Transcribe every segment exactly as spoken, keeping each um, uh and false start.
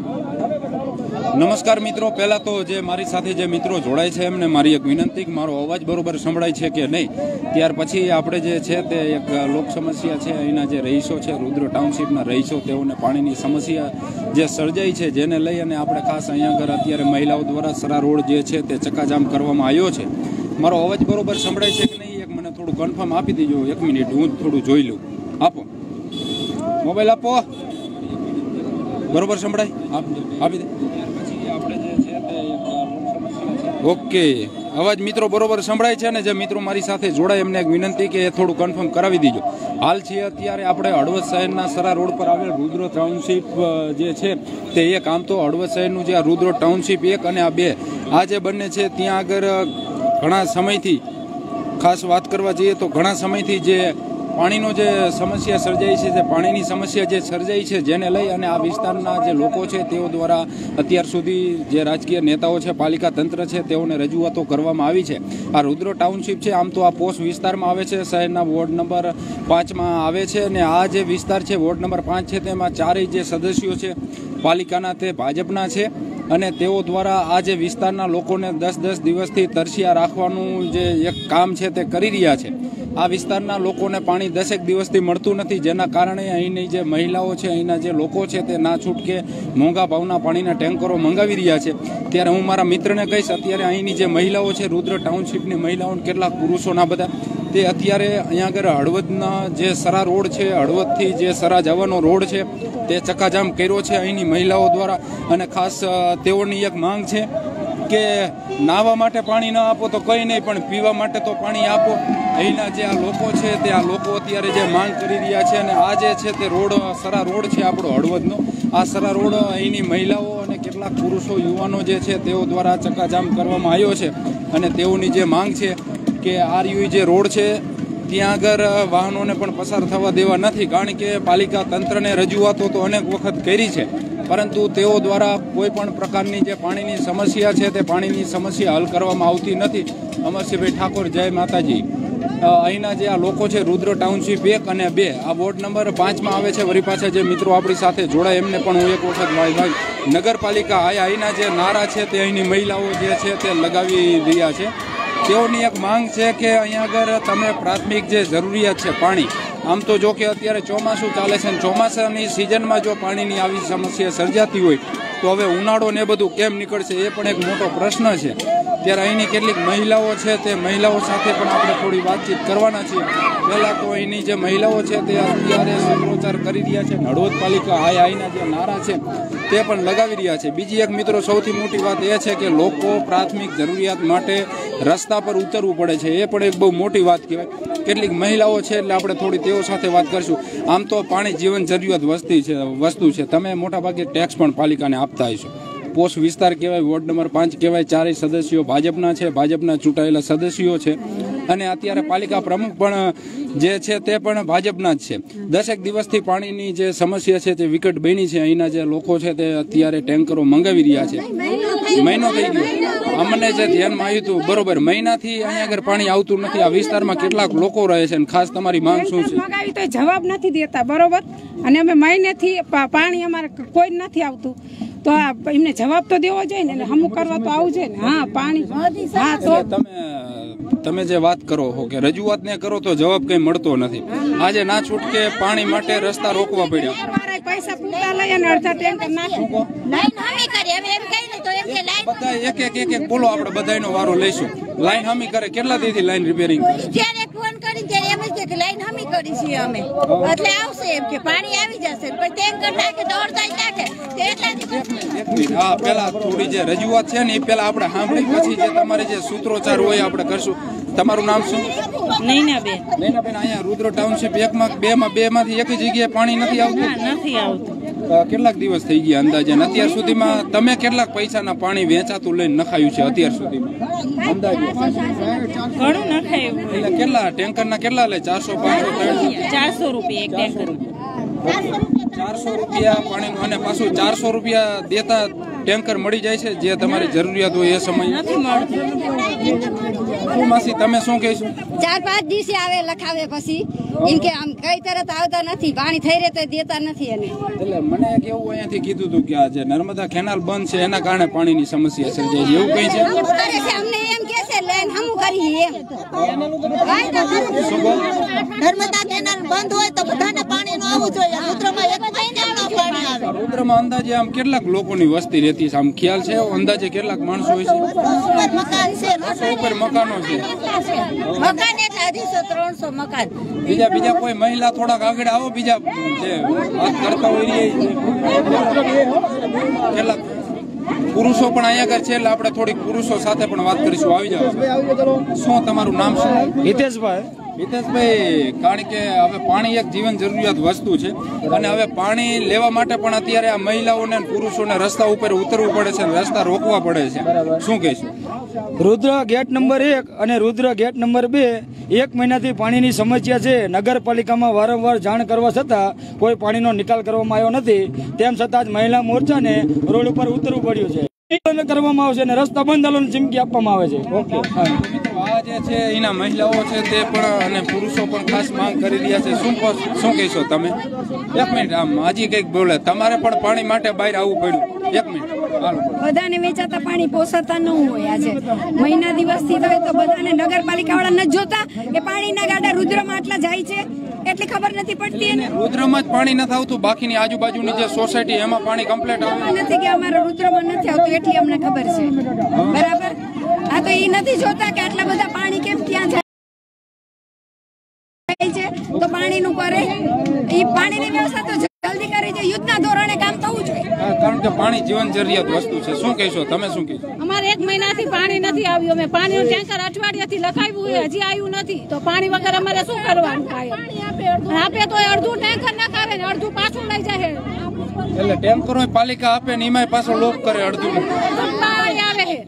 નમસ્કાર મિત્રો, પહેલા તો જે મારી સાથે જે મિત્રો જોડાય છે એમને મારી એક વિનંતી કે મારો અવાજ બરોબર સંભળાય છે કે નહીં. ત્યાર પછી આપણે જે છે તે એક લોક સમસ્યા છે, અહીંના જે રહીશો છે, રુદ્ર ટાઉનશીપના રહીશો, તેઓને પાણીની સમસ્યા જે સર્જાઈ છે, જેને લઈ અને આપણે ખાસ અહીંયા આગળ અત્યારે મહિલાઓ દ્વારા સરા રોડ જે છે તે ચકાજામ કરવામાં આવ્યો છે. મારો અવાજ બરોબર સંભળાય છે કે નહીં, એક મને થોડું કન્ફર્મ આપી દેજો. એક મિનિટ હું થોડું જોઈ લઉં. આપો મોબાઈલ, આપો. બરોબર સંભળાય? આપી દે. આપણે જે છે તે ઓકે, અવાજ મિત્રો બરોબર સંભળાય છે ને? જે મિત્રો મારી સાથે જોડાય એમને એક વિનંતી કે એ થોડું કન્ફર્મ કરાવી દીજો. હાલ છે અત્યારે આપણે હળવદ શહેરના સરા રોડ પર આવેલ રુદ્ર ટાઉનશીપ જે છે તે એક, આમ તો હળવદ શહેરનું જે આ રુદ્ર ટાઉનશીપ એક અને આ બે, આ જે બંને છે ત્યાં આગળ ઘણા સમયથી, ખાસ વાત કરવા જઈએ તો ઘણા સમયથી જે પાણીનો જે સમસ્યા સર્જાઈ છે, તે પાણીની સમસ્યા જે સર્જાઈ છે, જેને લઈ અને આ વિસ્તારના જે લોકો છે તેઓ દ્વારા અત્યાર સુધી જે રાજકીય નેતાઓ છે, પાલિકા તંત્ર છે, તેઓને રજૂઆતો કરવામાં આવી છે. આ રુદ્ર ટાઉનશીપ છે આમ તો આ પોસ્ટ વિસ્તારમાં આવે છે, શહેરના વોર્ડ નંબર પાંચમાં આવે છે. અને આ જે વિસ્તાર છે વોર્ડ નંબર પાંચ છે, તેમાં ચારેય જે સદસ્યો છે પાલિકાના તે ભાજપના છે. અને તેઓ દ્વારા આ જે વિસ્તારના લોકોને દસ દસ દિવસથી તરસ્યા રાખવાનું જે એક કામ છે તે કરી રહ્યા છે. આ વિસ્તારના લોકોને પાણી દસેક દિવસથી મળતું નથી, જેના કારણે અહીંની જે મહિલાઓ છે, અહીંના જે લોકો છે તે ના છૂટકે મોંઘા ભાવના પાણીના ટેન્કરો મંગાવી રહ્યા છે. ત્યારે હું મારા મિત્રને કહીશ, અત્યારે અહીંની જે મહિલાઓ છે, રુદ્ર ટાઉનશીપની મહિલાઓને, કેટલાક પુરુષોના બધા, તે અત્યારે અહીંયા આગળ હળવદના જે સરા રોડ છે, હળવદથી જે સરા જવાનો રોડ છે તે ચકાજામ કર્યો છે અહીંની મહિલાઓ દ્વારા. અને ખાસ તેઓની એક માંગ છે કે નાહવા માટે પાણી ન આપો તો કંઈ નહીં, પણ પીવા માટે તો પાણી આપો. અહીંના જે આ લોકો છે તે આ લોકો અત્યારે જે માંગ કરી રહ્યા છે. અને આ જે છે તે રોડ, સરા રોડ છે આપણો હળવદનો, આ સરા રોડ અહીંની મહિલાઓ અને કેટલાક પુરુષો, યુવાનો જે છે તેઓ દ્વારા ચકાજામ કરવામાં આવ્યો છે. અને તેઓની જે માંગ છે કે આરયુઈ જે રોડ છે ત્યાં આગળ વાહનોને પણ પસાર થવા દેવા નથી, કારણ કે પાલિકા તંત્રને રજૂઆતો તો અનેક વખત કરી છે, પરંતુ તેઓ દ્વારા કોઈ પણ પ્રકારની જે પાણીની સમસ્યા છે તે પાણીની સમસ્યા હલ કરવામાં આવતી નથી. અમરસિંહભાઈ ઠાકોર, જય માતાજી. અહીંના જે આ લોકો છે રુદ્ર ટાઉનશીપ એક અને બે, આ વોર્ડ નંબર પાંચમાં આવે છે. વળી પાછા જે મિત્રો આપણી સાથે જોડાય એમને પણ હું એક વખત ભાઈ નગરપાલિકા આયા, અહીંના જે નારા છે તે અહીંની મહિલાઓ જે છે તે લગાવી રહ્યા છે. તેઓની એક માંગ છે કે અહીંયા આગળ તમે પ્રાથમિક જે જરૂરિયાત છે પાણી, આમ તો જો કે અત્યારે ચોમાસું ચાલે છે, ચોમાસાની સિઝનમાં જો પાણીની આવી સમસ્યા સર્જાતી હોય તો હવે ઉનાળો ને બધું કેમ નીકળશે, એ પણ એક મોટો પ્રશ્ન છે. ત્યારે અહીંની કેટલીક મહિલાઓ છે તે મહિલાઓ સાથે પણ આપણે થોડી વાતચીત કરવાના છીએ. પહેલાં તો અહીંની જે મહિલાઓ છે તે અત્યારે સૂત્રોચ્ચાર કરી રહ્યા છે, હળવદ પાલિકા હાય હાયના જે નારા છે તે પણ લગાવી રહ્યા છે. બીજી એક મિત્રો સૌથી મોટી વાત એ છે કે લોકો પ્રાથમિક જરૂરિયાત માટે રસ્તા પર ઉતરવું પડે છે, એ પણ એક બહુ મોટી વાત કહેવાય. કેટલીક મહિલાઓ છે એટલે આપણે થોડી તેઓ સાથે વાત કરીશું. આમ તો પાણી જીવન જરૂરિયાત વસ્તી છે વસ્તુ છે. તમે મોટાભાગે ટેક્સ પણ પાલિકાને આપતા હશો. પોસ્ટ વિસ્તાર કહેવાય, વોર્ડ નંબર પાંચ કહેવાય, ચારેય સદસ્યો ભાજપના છે, ભાજપના ચૂંટાયેલા સદસ્યો છે. અને અત્યારે પાલિકા પ્રમુખ પણ જે છે તે પણ ભાજપના જ છે. દસેક દિવસથી પાણીની જે સમસ્યા છે તે વિકટ બની છે. અહીંના જે લોકો છે તે અત્યારે ટેન્કરો મંગાવી રહ્યા છે. મહિનો થઈ ગયો, અમને જે ધ્યાનમાં આવ્યું હતું, બરોબર, મહિનાથી અહીંયા આગળ પાણી આવતું નથી. આ વિસ્તારમાં કેટલાક લોકો રહે છે, અને ખાસ તમારી માંગ શું છે? મંગાવી તો જવાબ નથી દેતા, બરોબર, અને અમે મહિનેથી પાણી અમારે કોઈ નથી આવતું, તો એમને જવાબ તો દેવો જોઈએ ને, હમું કરવા તો આવું જોઈએ ને. હા, પાણી, હા. તો તમે તમે જે વાત કરો છો કે રજૂઆત ને કરો તો જવાબ કઈ મળતો નથી. આજે ના છૂટકે પાણી માટે રસ્તા રોકવા પડ્યા. પૈસા પૂરતા લઈ અને અડધા ટેન્કર નાખી લાઈન હમી કરી. હવે એમ કહીને તો એમ કે લાઈન બધા એક એક એક એક બોલો, આપણે બધાનો વારો લઈશું. લાઈન હમી કરે, કેટલા દીથી લાઈન રિપેરિંગ કરે? જ્યારે ફોન કરી ત્યારે એમ જ કે લાઈન હમી કરી છે અમે, એટલે આવશે એમ કે પાણી આવી જશે. પછી ટેન્કર નાખે તો અડધા નાખે એટલાથી. હા, પેલા થોડી જે રજૂઆત છે ને એ પેલા આપણે સાંભળી, પછી જે તમારે જે સૂત્રોચ્ચાર હોય આપણે કરશું. તમારું નામ શું? નૈનાબેન. નૈનાબેન, અહીંયા રુદ્ર ટાઉનશીપ એકમાં બે માં બે માંથી એક જગ્યાએ પાણી નથી આવતું? નથી આવતું. કેટલાક દિવસ થઈ ગયા અંદાજે? અત્યાર સુધીમાં તમે કેટલાક પૈસાના પાણી વેચાતું લઈને નખાયું છે અત્યાર સુધીમાં અંદાજે? ઘણું નખાયું. એટલે કેટલા ટેન્કરના કેટલા લે? ચારસો પાંચસો ત્રણસો ચારસો રૂપિયા એક ટેન્કર. ચારસો રૂપિયા પાણીનું, અને પાછું ચારસો રૂપિયા દેતા ટેન્કર મળી જાય છે જે તમારી જરૂરિયાત હોય એ સમય? નથી મળતું. શું માસી તમે શું કહેશો? ચાર પાંચ દિવસે આવે લખાવે પછી એમ કે આમ કઈ તરત આવતા નથી, પાણી થઈ રહે તો દેતા નથી. એને એટલે મને એક એવું અહીંયાથી કીધું હતું કે આ જે નર્મદા કેનાલ બંધ છે એના કારણે પાણીની સમસ્યા સર્જાય છે, એવું કઈ છે? અમને એમ કે છે લાઈન હમું કરી એમ નર્મદા કેનાલ બંધ હોય તો બધાને પાણી નું આવવું જોઈએ. રુદ્રમાં એક મહિનામાં પાણી આવે. રુદ્રમાં અંદાજે આમ કેટલાક લોકોની વસ્તી રહેતી છે, આમ ખ્યાલ છે અંદાજે કેટલાક માણસો હોય છે? મકાન છે, ઉપર મકાનો છે, મકાન એટલે અઢીસો ત્રણસો મકાન. બીજા બીજા કોઈ મહિલા થોડાક આગળ આવો, બીજા જે વાત કરતા હોય એ કેટલાક પુરુષો પણ અહીંયા આગળ છે, એટલે આપણે થોડીક પુરુષો સાથે પણ વાત કરીશું. આવી જાવ. શું તમારું નામ શું? હિતેશભાઈ. હિતેશભાઈ, કારણ કે હવે પાણી એક જીવન જરૂરિયાત વસ્તુ છે અને હવે પાણી લેવા માટે પણ અત્યારે આ મહિલાઓને પુરુષોને રસ્તા ઉપર ઉતરવું પડે છે, રસ્તા રોકવા પડે છે. શું કહેશું? રુદ્ર ગેટ નંબર એક અને રુદ્ર ગેટ નંબર બે એક મહિનાથી પાણીની સમસ્યા છે. નગરપાલિકામાં વારંવાર જાણ કરવા છતાં કોઈ પાણીનો નિકાલ કરવામાં આવ્યો નથી. તેમ છતાં જ મહિલા મોરચાને રોડ ઉપર ઉતરવું પડ્યું છે. કરવામાં આવશે અને રસ્તા બંધ હાલવાની ચીમકી આપવામાં આવે છે. ઓકે મિત્રો, આ જે છે એના મહિલાઓ છે તે પણ અને પુરુષો પણ ખાસ માંગ કરી રહ્યા છે. શું શું કહેશો તમે? એક મિનિટ, આમ હજી કઈક બોલે. તમારે પણ પાણી માટે બહાર આવવું પડ્યું. એક મિનિટ, હાલો. બધાને વેચાતા પાણી પોસાતા ન હોય. આજે મહિના દિવસથી તો તો બધાને નગરપાલિકા વાળા નથી જોતા કે પાણીના ગાડા રુદ્રમાં આટલા જાય છે એટલી ખબર નથી પડતી. એને રુદ્રમાં જ પાણી નથી આવતું, બાકીની આજુબાજુની જે સોસાયટી એમાં પાણી કમ્પ્લીટ આવે નથી કે અમારા રુદ્રમાં નથી આવતું એટલી અમને ખબર છે. બરાબર. આ તો એ નથી જોતા કે આટલા બધા પાણી કેમ ક્યાં જાય છે. તો પાણીનું કરે એ પાણીની વ્યવસ્થા તો જલ્દી કરી છે. યુદ્ધના ધોરણે કામ થવું જોઈએ, કારણ કે પાણી જીવન જરૂરિયાત વસ્તુ છે. શું કહેશો તમે? શું કહેશો? અમારે એક મહિનાથી પાણી નથી આવ્યું. અમે પાણીનું ટેન્કર અઠવાડિયાથી લખાવ્યું, હજી આવ્યું નથી. તો પાણી વગર અમારે શું કરવાનું? આપે તો અડધું ટેન્કર નખાવે ને અડધું પાછું લઈ જાય. એટલે ટેન્કરો પાલિકા આપે ને એમાં પાછો લોક કરે અડધું. પાણી આવે છે.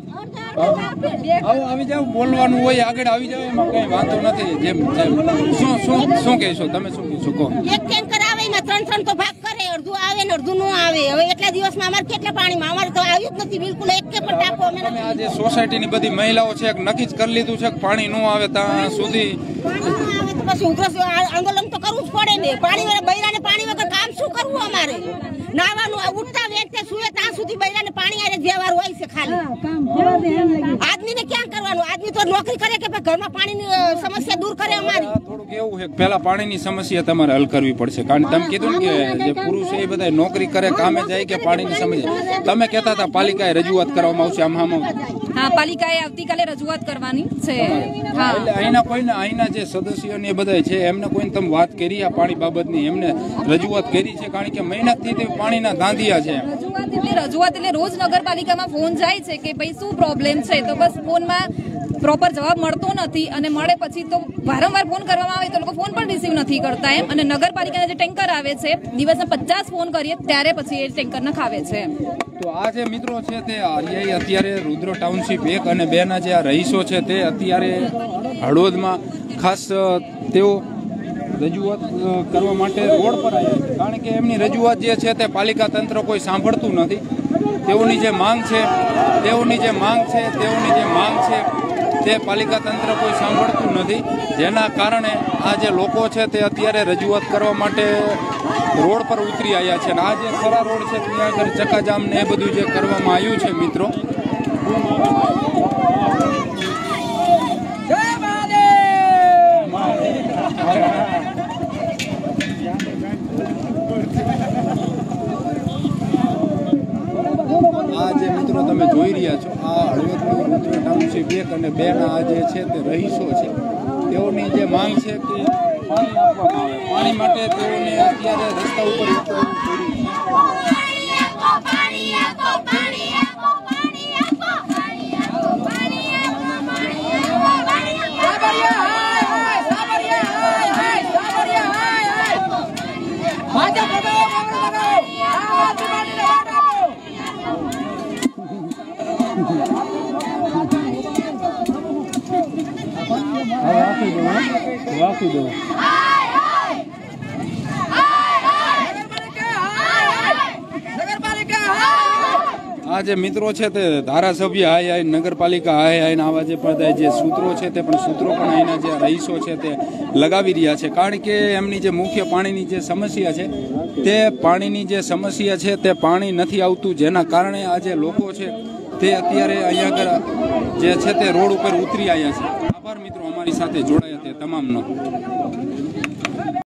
આવો આવી જાવ, બોલવાનું હોય આગળ આવી જાવ, એમાં કઈ વાંધો નથી. જેમ શું શું શું કહેશો તમે? શું કહેશો કહો? એક ટેન્કર આવે ને ત્રણ ત્રણ તો ભાગ કરે, અડધું આવે ને અડધું નો આવે. હવે એટલા દિવસમાં અમારે કેટલા પાણીમાં અમારે તો આવ્યું જ નથી બિલકુલ. એક કે પણ ટાંકો અમે આ જે સોસાયટીની બધી મહિલાઓ છે નક્કી જ કરી લીધું છે કે પાણી નો આવે ત્યાં સુધી પછી ઉગ્ર આંદોલન તો કરવું જ પડે ને. પાણી વગર બૈરાને પાણી વગર કામ શું કરવું અમારે? નાવાનું ઉઠતા વેચતે સુએ ત્યાં સુધી બૈરાને પાણી આરે વ્યવહાર હોય છે ખાલી. આદમીને ક્યાં કરવાનું? આદમી તો નોકરી કરે કે ઘરમાં પાણીની સમસ્યા દૂર કરે અમારી. થોડુંક એવું છે પહેલા પાણીની સમસ્યા તમારે હલ કરવી પડશે, કારણ તમે કીધું ને કે જે પુરુષ છે એ બધા નોકરી કરે, કામે જાય કે પાણીની સમસ્યા. તમે કહેતા હતા પાલિકાએ રજૂઆત કરવામાં આવશે. આમ આમ હા, પાલિકાએ આવતીકાલે રજૂઆત કરવાની છે. હા, એટલે અહીંના કોઈને અહીંના જે સદસ્યો ને એ બધા છે એમને કોઈને તમે વાત કરી આ પાણી બાબતની? એમને રજૂઆત કરી છે? કારણ કે મહેનતથી પાણીના ધાંધિયા છે. રજૂઆત એટલે રજૂઆત એટલે રોજ નગરપાલિકામાં ફોન જાય છે કે ભાઈ શું પ્રોબ્લેમ છે, તો બસ ફોનમાં પ્રોપર જવાબ મળતો નથી અને મળે પછી તો વારંવાર ફોન કરવામાં આવે તો લોકો ફોન પણ રિસીવ નથી કરતા એમ. અને નગરપાલિકાના જે ટેન્કર આવે છે દિવસના પચાસ ફોન કરીએ ત્યારે પછી એ ટેન્કર નખાવે છે. તો આ જે મિત્રો છે તે અત્યારે રુદ્ર ટાઉનશીપ એક અને બે ના જે આ રહીશો છે તે અત્યારે હળવદમાં ખાસ તેઓ રજૂઆત કરવા માટે રોડ પર આવ્યા છે, કારણ કે એમની રજૂઆત જે છે તે પાલિકા તંત્ર કોઈ સાંભળતું નથી. તેઓની જે માંગ છે તેઓની જે માંગ છે તેઓની જે માંગ છે તે પાલિકા તંત્ર કોઈ સાંભળતું નથી, જેના કારણે આ જે લોકો છે તે અત્યારે રજૂઆત કરવા માટે રોડ પર ઉતરી આવ્યા છે. અને આ જે ખરા રોડ છે ત્યાં આગળ ચકાજામ ને એ બધું જે કરવામાં આવ્યું છે મિત્રો. આ જે મિત્રો તમે જોઈ રહ્યા છો આ હળવદનું રુદ્ર ટાઉનશીપ એક અને બે ના આ જે છે તે રહીશો છે તેઓની જે માંગ છે કે પાણી આપવામાં આવે. પાણી માટે તેઓને અત્યારે રસ્તા ઉપર ઉતરવું પડ્યું છે. રાખી દો આ જે મિત્રો છે તે ધારાસભ્ય હાય હાય નગરપાલિકા હાય હાય આવા જે બધા જે સૂત્રો છે તે પણ સૂત્રો પણ અહીંના જે રહીશો છે તે લગાવી રહ્યા છે કારણ કે એમની જે મુખ્ય પાણીની જે સમસ્યા છે તે પાણીની જે સમસ્યા છે તે પાણી નથી આવતું જેના કારણે આ જે લોકો છે તે અત્યારે અહીંયા આગળ જે છે તે રોડ ઉપર ઉતરી આવ્યા છે. આભાર મિત્રો અમારી સાથે જોડાયા તે તમામનો.